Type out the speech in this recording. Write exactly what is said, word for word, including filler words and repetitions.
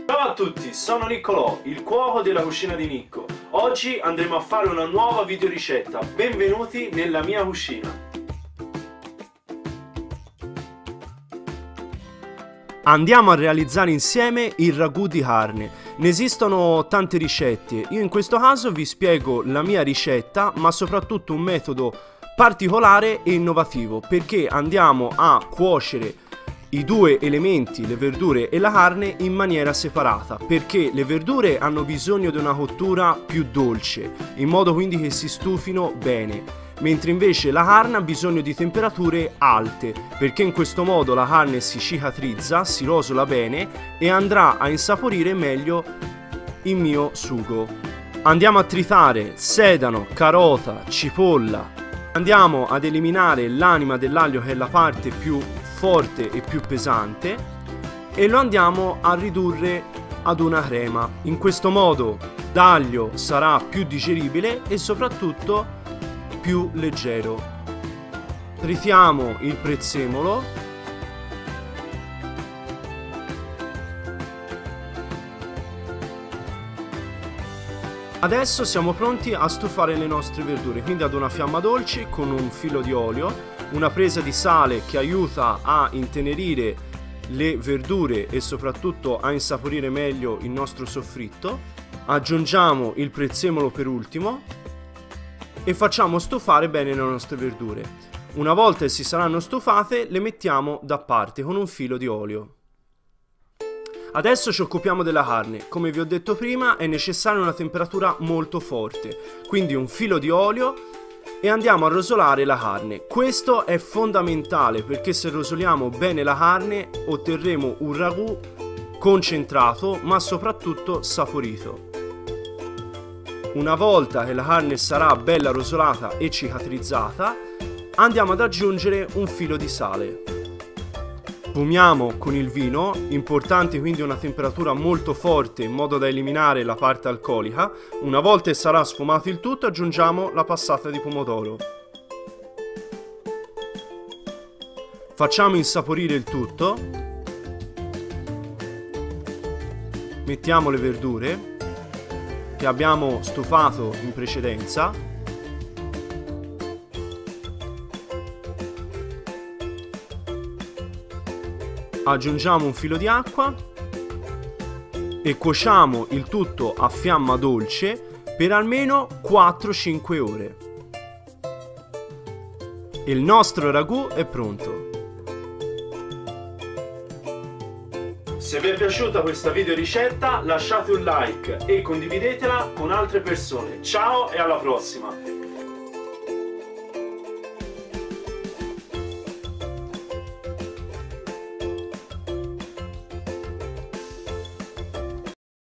Ciao a tutti, sono Niccolò, il cuoco della cucina di Nicco. Oggi andremo a fare una nuova videoricetta. Benvenuti nella mia cucina. Andiamo a realizzare insieme il ragù di carne. Ne esistono tante ricette, io in questo caso vi spiego la mia ricetta, ma soprattutto un metodo particolare e innovativo, perché andiamo a cuocere i due elementi, le verdure e la carne, in maniera separata, perché le verdure hanno bisogno di una cottura più dolce, in modo quindi che si stufino bene, mentre invece la carne ha bisogno di temperature alte, perché in questo modo la carne si cicatrizza, si rosola bene e andrà a insaporire meglio il mio sugo. Andiamo a tritare sedano, carota, cipolla. Andiamo ad eliminare l'anima dell'aglio, che è la parte più forte e più pesante, e lo andiamo a ridurre ad una crema. In questo modo l'aglio sarà più digeribile e soprattutto più leggero. Tritiamo il prezzemolo. Adesso siamo pronti a stufare le nostre verdure, quindi ad una fiamma dolce con un filo di olio, una presa di sale che aiuta a intenerire le verdure e soprattutto a insaporire meglio il nostro soffritto. Aggiungiamo il prezzemolo per ultimo e facciamo stufare bene le nostre verdure. Una volta che si saranno stufate, le mettiamo da parte con un filo di olio. Adesso ci occupiamo della carne. Come vi ho detto prima, è necessaria una temperatura molto forte, quindi un filo di olio, e andiamo a rosolare la carne. Questo è fondamentale, perché se rosoliamo bene la carne otterremo un ragù concentrato ma soprattutto saporito. Una volta che la carne sarà bella rosolata e cicatrizzata, andiamo ad aggiungere un filo di sale. Sfumiamo con il vino, importante quindi una temperatura molto forte in modo da eliminare la parte alcolica. Una volta che sarà sfumato il tutto, aggiungiamo la passata di pomodoro. Facciamo insaporire il tutto. Mettiamo le verdure che abbiamo stufato in precedenza. Aggiungiamo un filo di acqua e cuociamo il tutto a fiamma dolce per almeno quattro cinque ore. Il nostro ragù è pronto. Se vi è piaciuta questa videoricetta, lasciate un like e condividetela con altre persone. Ciao e alla prossima!